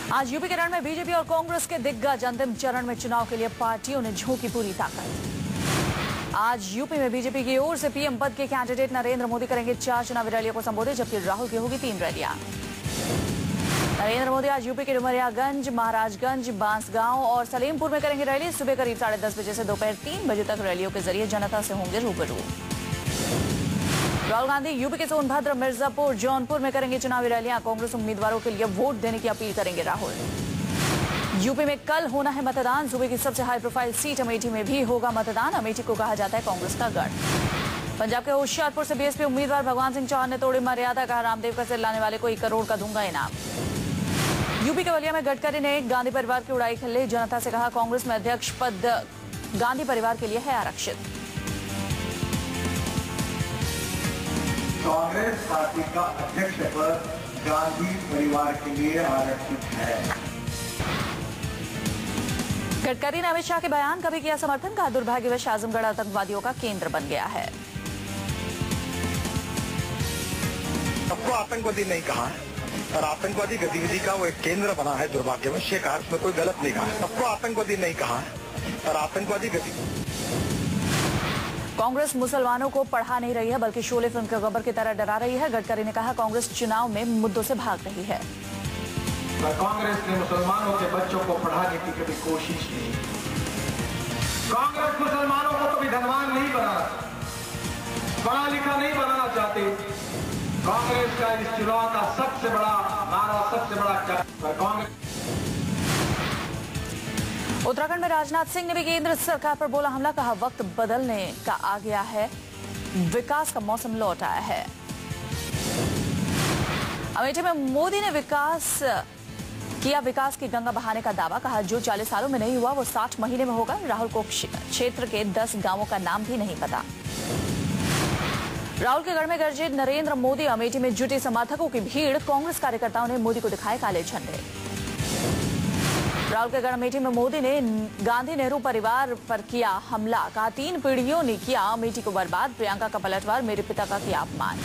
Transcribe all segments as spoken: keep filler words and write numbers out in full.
आज यूपी के रण में बीजेपी और कांग्रेस के दिग्गज अंतिम चरण में चुनाव के लिए पार्टियों ने झोंकी पूरी ताकत। आज यूपी में बीजेपी की ओर से पीएम पद के कैंडिडेट नरेंद्र मोदी करेंगे चार चुनावी रैलियों को संबोधित, जबकि राहुल की होगी तीन रैलियां। नरेंद्र मोदी आज यूपी के डुमरियागंज, महाराजगंज, बांसगांव और सलेमपुर में करेंगे रैली। सुबह करीब साढ़े दस बजे से दोपहर तीन बजे तक रैलियों के जरिए जनता से होंगे रूबरू। राहुल गांधी यूपी के सोनभद्र, मिर्जापुर, जौनपुर में करेंगे चुनावी रैलियां। कांग्रेस उम्मीदवारों के लिए वोट देने की अपील करेंगे राहुल। यूपी में कल होना है मतदान। सूबे की सबसे हाई प्रोफाइल सीट अमेठी में भी होगा मतदान। अमेठी को कहा जाता है कांग्रेस का गढ़। पंजाब के होशियारपुर से बीएसपी उम्मीदवार भगवान सिंह चौहान ने तोड़ी मर्यादा, कहा रामदेव का सिर लाने वाले को एक करोड़ का दूंगा इनाम। यूपी के बलिया में गडकरी ने गांधी परिवार की उड़ाई खिल्ली, जनता से कहा कांग्रेस में अध्यक्ष पद गांधी परिवार के लिए है आरक्षित। कांग्रेस पार्टी का अध्यक्ष पद गांधी परिवार के लिए आरक्षित है। गडकरी ने अमित शाह के बयान का भी किया समर्थन, कहा दुर्भाग्यवश आजमगढ़ आतंकवादियों का केंद्र बन गया है। सबको आतंकवादी नहीं कहा है और आतंकवादी गतिविधि का वो एक केंद्र बना है, दुर्भाग्यवश ये कहा, उसमें कोई गलत नहीं कहा है। सबको आतंकवादी नहीं कहा है और आतंकवादी गतिविधि। कांग्रेस मुसलमानों को पढ़ा नहीं रही है, बल्कि शोले फिल्म के गब्बर की तरह डरा रही है। गडकरी ने कहा कांग्रेस चुनाव में मुद्दों से भाग रही है। कांग्रेस ने मुसलमानों के बच्चों को पढ़ाने की कभी कोशिश नहीं। कांग्रेस मुसलमानों को कभी धनवान नहीं बनाना, पढ़ा लिखा नहीं बनाना चाहती। कांग्रेस का इस चुनाव का सबसे बड़ा नारा, सबसे बड़ा कांग्रेस। उत्तराखंड में राजनाथ सिंह ने भी केंद्र सरकार पर बोला हमला, कहा वक्त बदलने का आ गया है, विकास का मौसम लौट आया है। अमेठी में मोदी ने विकास किया, विकास की गंगा बहाने का दावा, कहा जो चालीस सालों में नहीं हुआ वो साठ महीने में होगा। राहुल को क्षेत्र के दस गांवों का नाम भी नहीं पता। राहुल के गढ़ में गरजे नरेंद्र मोदी, अमेठी में जुटी समर्थकों की भीड़। कांग्रेस कार्यकर्ताओं ने मोदी को दिखाए काले झंडे। राहुल के गढ़ अमेठी में मोदी ने गांधी नेहरू परिवार पर किया हमला, कहा तीन पीढ़ियों ने किया अमेठी को बर्बाद। प्रियंका का पलटवार, मेरे पिता का किया अपमान।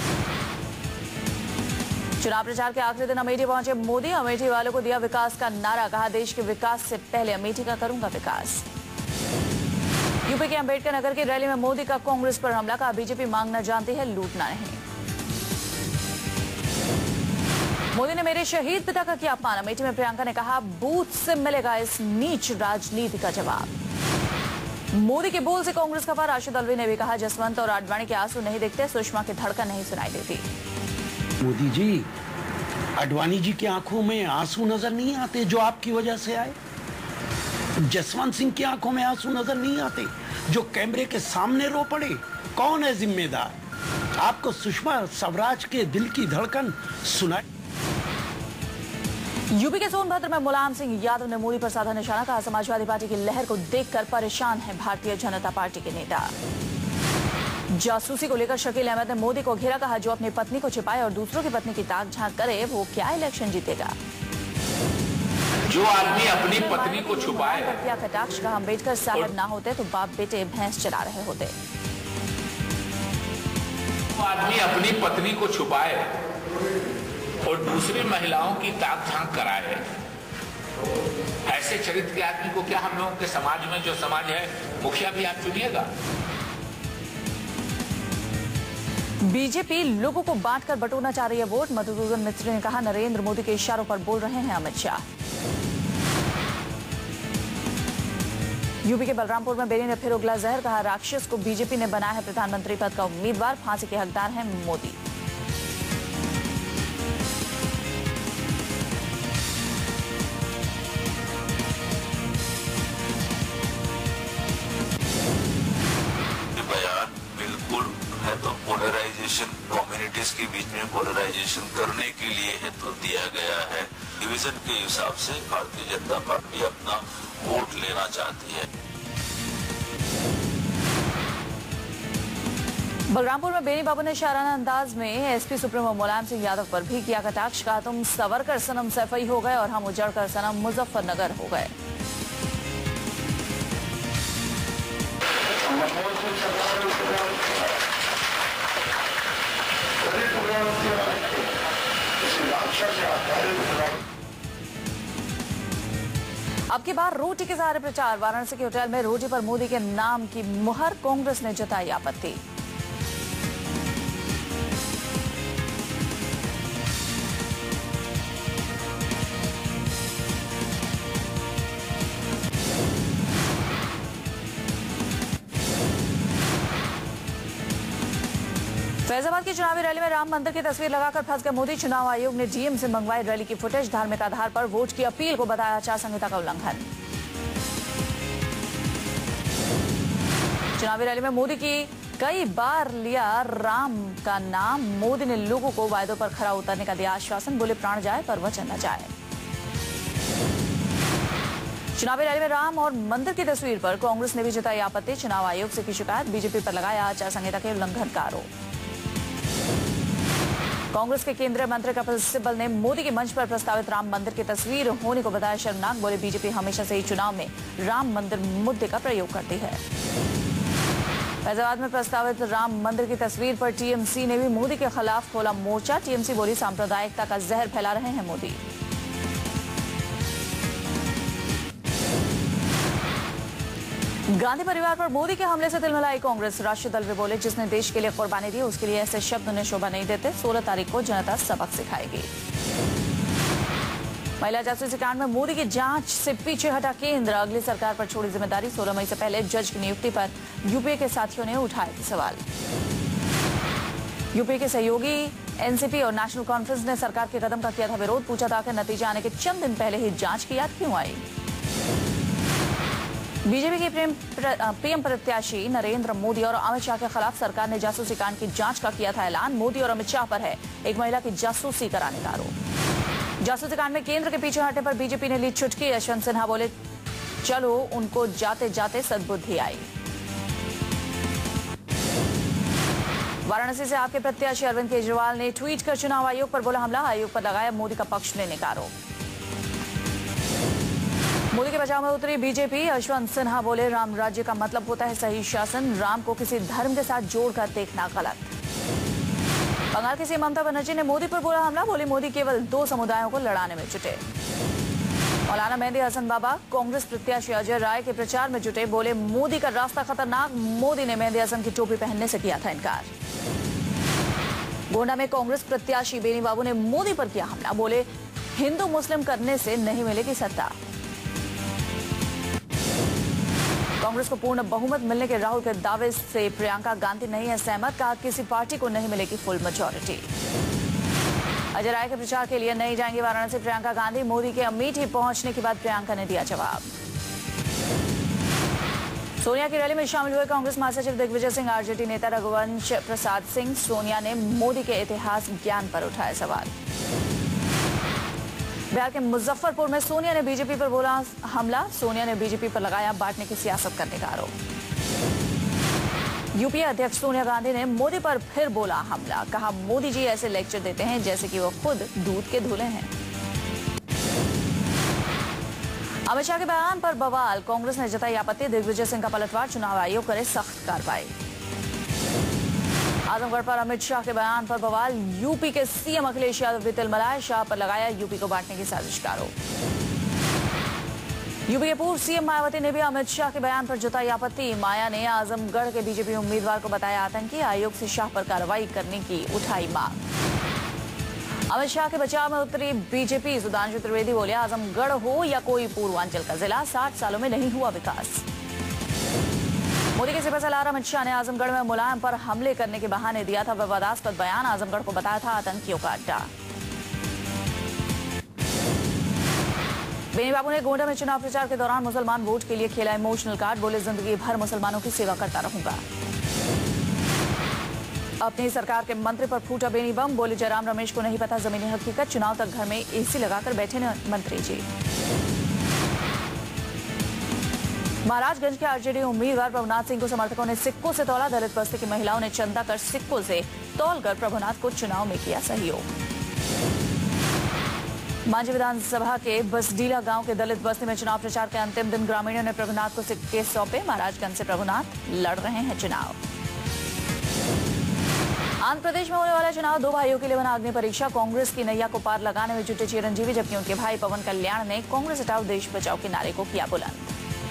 चुनाव प्रचार के आखिरी दिन अमेठी पहुंचे मोदी, अमेठी वालों को दिया विकास का नारा, कहा देश के विकास से पहले अमेठी का करूंगा विकास। यूपी के अंबेडकर नगर की रैली में मोदी का कांग्रेस पर हमला, कहा बीजेपी मांगना जानती है, लूटना नहीं। मोदी ने मेरे शहीद पिता का किया अपमान। अमेठी में प्रियंका ने कहा बूथ से मिलेगा इस नीच राजनीति का जवाब। मोदी के बोल से कांग्रेस का पार। राशिद अल्वी ने भी कहा जसवंत और आडवाणी के आंसू नहीं दिखते, सुषमा की धड़कन नहीं सुनाई देती। मोदी जी, आडवाणी जी की आंखों में आंसू नजर नहीं आते जो आपकी वजह से आए। जसवंत सिंह की आंखों में आंसू नजर नहीं आते जो कैमरे के सामने रो पड़े। कौन है जिम्मेदार? आपको सुषमा स्वराज के दिल की धड़कन सुनाई। यूपी के सोनभद्र में मुलायम सिंह यादव ने मोदी पर साधा निशाना, कहा समाजवादी पार्टी की लहर को देखकर परेशान है भारतीय जनता पार्टी के नेता। जासूसी को लेकर शकील अहमद ने मोदी को घेरा, कहा जो अपनी पत्नी को छिपाए और दूसरों की पत्नी की ताक झांक करे वो क्या इलेक्शन जीतेगा। जो आदमी अपनी पत्नी को छुपाए, किया कटाक्ष, कहा अम्बेडकर साहब ना होते तो बाप बेटे भैंस चला रहे होते। जो आदमी अपनी पत्नी को छुपाए और दूसरी महिलाओं की ताक झांक कराए, ऐसे चरित्र के आदमी को क्या हम लोगों के समाज में जो समाज है मुखिया भी आप चुनिएगा। बीजेपी लोगों को बांटकर बटोरना चाह रही है वोट। मधुसूदन मिस्त्री ने कहा नरेंद्र मोदी के इशारों पर बोल रहे हैं अमित शाह। यूपी के बलरामपुर में बेरी ने फिर उगला जहर, कहा राक्षस को बीजेपी ने बनाया है प्रधानमंत्री पद का उम्मीदवार, फांसी के हकदार हैं मोदी। पोलराइजेशन, कम्युनिटीज के बीच में पोलराइजेशन करने के लिए है तो दिया गया है। डिवीजन के हिसाब से भारतीय जनता पार्टी अपना वोट लेना चाहती है। बलरामपुर में बेनी बाबू ने शाराना अंदाज में एसपी सुप्रीमो मुलायम सिंह यादव पर भी किया कटाक्ष, कहा तुम सवरकर सनम सैफई हो गए और हम उजड़कर सनम मुजफ्फरनगर हो गए। अब की बार रोटी के सहारे प्रचार। वाराणसी के होटल में रोटी पर मोदी के नाम की मुहर, कांग्रेस ने जताई आपत्ति। फैजाबाद की चुनावी रैली में राम मंदिर की तस्वीर लगाकर फंस गए मोदी। चुनाव आयोग ने डीएम से मंगवाई रैली की फुटेज। धार्मिक आधार पर वोट की अपील को बताया आचार संहिता का उल्लंघन। चुनावी रैली में मोदी की कई बार लिया राम का नाम। मोदी ने लोगों को वायदों पर खरा उतरने का दिया आश्वासन। बोले प्राण जाए पर वचन न जाए। चुनावी रैली में राम और मंदिर की तस्वीर पर कांग्रेस ने भी जताई आपत्ति। चुनाव आयोग से की शिकायत। बीजेपी पर लगाया आचार संहिता के उल्लंघन का आरोप। कांग्रेस के केंद्रीय मंत्री कपिल सिब्बल ने मोदी के मंच पर प्रस्तावित राम मंदिर की तस्वीर होने को बताया शर्मनाक। बोले बीजेपी हमेशा से ही चुनाव में राम मंदिर मुद्दे का प्रयोग करती है। फैजाबाद में प्रस्तावित राम मंदिर की तस्वीर पर टीएमसी ने भी मोदी के खिलाफ खोला मोर्चा। टीएमसी बोली सांप्रदायिकता का जहर फैला रहे हैं मोदी। गांधी परिवार पर मोदी के हमले से तिलमिलाई कांग्रेस। राष्ट्रीय दल वे बोले जिसने देश के लिए कुर्बानी दी उसके लिए ऐसे शब्द उन्हें शोभा नहीं देते। सोलह तारीख को जनता सबक सिखाएगी। महिला जासूसी कांड में मोदी की जांच से पीछे हटा केंद्र। अगली सरकार पर छोड़ी जिम्मेदारी। सोलह मई से पहले जज की नियुक्ति पर यूपीए के साथियों ने उठाए थे सवाल। यूपीए के सहयोगी एनसीपी और नेशनल कॉन्फ्रेंस ने सरकार के कदम का किया था विरोध। पूछा था कि नतीजा आने के चंद दिन पहले ही जांच की याद क्यों आई। बीजेपी के पीएम प्रत्याशी नरेंद्र मोदी और अमित शाह के खिलाफ सरकार ने जासूसी कांड की जांच का किया था ऐलान। मोदी और अमित शाह पर है एक महिला की जासूसी कराने का आरोप। जासूसी कांड में केंद्र के पीछे हटने पर बीजेपी ने ली चुटकी। यशवंत सिन्हा बोले चलो उनको जाते जाते सद्बुद्धि आई। वाराणसी से आपके प्रत्याशी अरविंद केजरीवाल ने ट्वीट कर चुनाव आयोग पर बोला हमला। आयोग पर लगाया मोदी का पक्ष लेने का आरोप। मोदी के बचाव में उतरी बीजेपी। यशवंत सिन्हा बोले राम राज्य का मतलब होता है सही शासन। राम को किसी धर्म के साथ जोड़कर देखना गलत। बंगाल की सीएम ममता बनर्जी ने मोदी पर बोला हमला। बोली मोदी केवल दो समुदायों को लड़ाने में जुटे। मौलाना मेहंदी हसन बाबा कांग्रेस प्रत्याशी अजय राय के प्रचार में जुटे। बोले मोदी का रास्ता खतरनाक। मोदी ने मेहंदी हसन की टोपी पहनने से किया था इनकार। गोंडा में कांग्रेस प्रत्याशी बेनी बाबू ने मोदी पर किया हमला। बोले हिंदू मुस्लिम करने से नहीं मिलेगी सत्ता। कांग्रेस को पूर्ण बहुमत मिलने के राहुल के दावे से प्रियंका गांधी नहीं है सहमत। कहा किसी पार्टी को नहीं मिलेगी फुल मेजॉरिटी। अजय राय के प्रचार के लिए नहीं जाएंगी वाराणसी प्रियंका गांधी। मोदी के अमेठी पहुंचने के बाद प्रियंका ने दिया जवाब। सोनिया की रैली में शामिल हुए कांग्रेस महासचिव दिग्विजय सिंह, आरजेडी नेता रघुवंश प्रसाद सिंह। सोनिया ने मोदी के इतिहास ज्ञान पर उठाए सवाल। बिहार के मुजफ्फरपुर में सोनिया ने बीजेपी पर बोला हमला। सोनिया ने बीजेपी पर लगाया बांटने की सियासत करने का आरोप। यूपीए अध्यक्ष सोनिया गांधी ने मोदी पर फिर बोला हमला। कहा मोदी जी ऐसे लेक्चर देते हैं जैसे कि वो खुद दूध के धुले हैं। अमित शाह के बयान पर बवाल। कांग्रेस ने जताई आपत्ति। दिग्विजय सिंह का पलटवार। चुनाव आयोग करे सख्त कार्रवाई। आजमगढ़ पर अमित शाह के बयान पर बवाल। यूपी के सीएम अखिलेश यादव भी तिलमिलाए। शाह पर लगाया यूपी को बांटने की साजिश का आरोप। यूपी के पूर्व सीएम मायावती ने भी अमित शाह के बयान पर जताई आपत्ति। माया ने आजमगढ़ के बीजेपी उम्मीदवार को बताया आतंकी। आयोग से शाह पर कार्रवाई करने की उठाई मांग। अमित शाह के बचाव में उतरी बीजेपी। सुधांशु त्रिवेदी बोले आजमगढ़ हो या कोई पूर्वांचल का जिला, साठ सालों में नहीं हुआ विकास। मोदी के सिपह सलार अमित शाह ने आजमगढ़ में मुलायम पर हमले करने के बहाने दिया था विवादास्पद बयान। आजमगढ़ को बताया था आतंकियों का अड्डा। बेनी बाबू ने गोंडा में चुनाव प्रचार के दौरान मुसलमान वोट के लिए खेला इमोशनल कार्ड। बोले जिंदगी भर मुसलमानों की सेवा करता रहूंगा। अपनी सरकार के मंत्री पर फूटा बेनी बम। बोले जयराम रमेश को नहीं पता जमीनी हकीकत। चुनाव तक घर में एसी लगाकर बैठे न मंत्री जी। महाराजगंज के आरजेडी उम्मीदवार प्रभुनाथ सिंह को समर्थकों ने सिक्कों से तौला। दलित बस्ती की महिलाओं ने चंदा कर सिक्कों से तौलकर प्रभुनाथ को चुनाव में किया सहयोग। मांझी विधानसभा के बसडीला गांव के दलित बस्ती में चुनाव प्रचार के अंतिम दिन ग्रामीणों ने प्रभुनाथ को सिक्के सौंपे। महाराजगंज से प्रभुनाथ लड़ रहे हैं चुनाव। आंध्र प्रदेश में होने वाला चुनाव दो भाइयों के लिए बना अग्नि परीक्षा। कांग्रेस की नैया को पार लगाने में जुटे चिरंजीवी, जबकि उनके भाई पवन कल्याण ने कांग्रेस हटाओ देश बचाओ के नारे को किया बुलंद।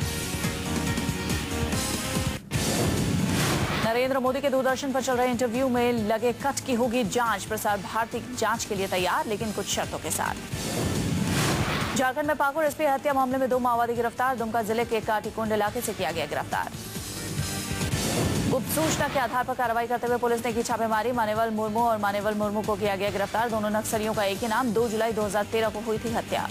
नरेंद्र मोदी के दूरदर्शन पर चल रहे इंटरव्यू में लगे कट की होगी जांच। प्रसार भारती जांच के लिए तैयार, लेकिन कुछ शर्तों के साथ। झारखंड में पाकुड़ एसपी हत्या मामले में दो माओवादी गिरफ्तार। दुमका जिले के काटीकुंड इलाके से किया गया गिरफ्तार। गुप्त सूचना के आधार पर कार्रवाई करते हुए पुलिस ने की छापेमारी। मानेवल मुर्मू और मानेवल मुर्मू को किया गया गिरफ्तार। दोनों नक्सलियों का एक ही नाम। दो जुलाई दो हजार तेरह को हुई थी हत्या।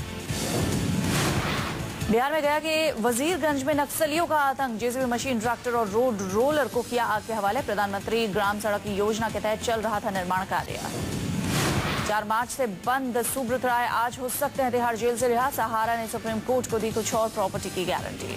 बिहार में गया कि वजीरगंज में नक्सलियों का आतंक। जेसीबी मशीन, ट्रैक्टर और रोड रोलर को किया आग के हवाले। प्रधानमंत्री ग्राम सड़क योजना के तहत चल रहा था निर्माण कार्य। चार मार्च से बंद सुब्रत राय आज हो सकते हैं तिहाड़ जेल से रिहा। सहारा ने सुप्रीम कोर्ट को दी कुछ और प्रॉपर्टी की गारंटी।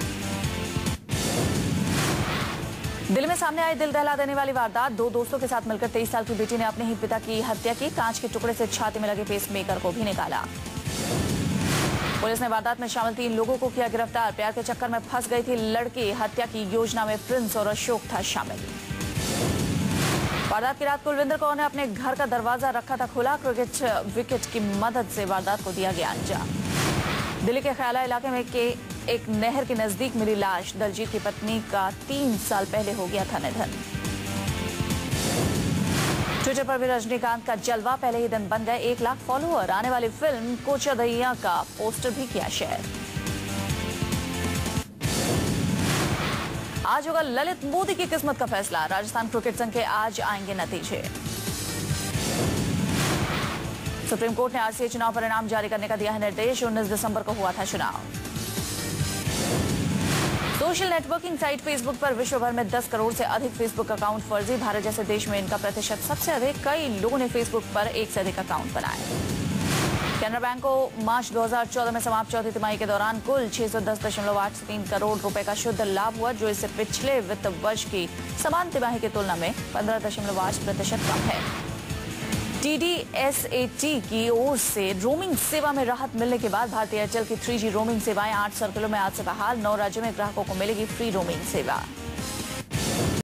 दिल्ली में सामने आई दिल दहला देने वाली वारदात। दो दोस्तों के साथ मिलकर तेईस साल की बेटी ने अपने ही पिता की हत्या की। कांच के टुकड़े से छाती में लगे पेसमेकर को भी निकाला। पुलिस ने वारदात में शामिल तीन लोगों को किया गिरफ्तार। प्यार के चक्कर में फंस गई थी लड़की। हत्या की योजना में प्रिंस और अशोक था शामिल। वारदात की रात कुलविंदर कौर ने अपने घर का दरवाजा रखा था खुला। क्रिकेट विकेट की मदद से वारदात को दिया गया अंजाम। दिल्ली के ख्याला इलाके में के एक नहर के नजदीक मिली लाश। दलजीत की पत्नी का तीन साल पहले हो गया था निधन। ट्विटर पर भी रजनीकांत का जलवा। पहले ही दिन बन गए एक लाख फॉलोअर। आने वाली फिल्म कोचा दैया का पोस्टर भी किया शेयर। आज होगा ललित मोदी की किस्मत का फैसला। राजस्थान क्रिकेट संघ के आज आएंगे नतीजे। सुप्रीम कोर्ट ने आरसीए चुनाव परिणाम जारी करने का दिया है निर्देश। उन्नीस दिसंबर को हुआ था चुनाव। सोशल नेटवर्किंग साइट फेसबुक पर विश्व भर में दस करोड़ से अधिक फेसबुक अकाउंट फर्जी। भारत जैसे देश में इनका प्रतिशत सबसे अधिक। कई लोगों ने फेसबुक पर एक से अधिक अकाउंट बनाए। कैनरा बैंक को मार्च दो हजार चौदह में समाप्त चौथी तिमाही के दौरान कुल छह सौ दस दशमलव आठ तीन करोड़ रुपए का शुद्ध लाभ हुआ, जो इससे पिछले वित्त वर्ष की समान तिमाही की तुलना में पंद्रह दशमलव आठ प्रतिशत कम है। टीडीएसएटी की ओर से रोमिंग सेवा में राहत मिलने के बाद भारतीय एयरटेल की थ्री जी रोमिंग सेवाएं आठ सर्कलों में आज से बहाल। नौ राज्यों में ग्राहकों को मिलेगी फ्री रोमिंग सेवा।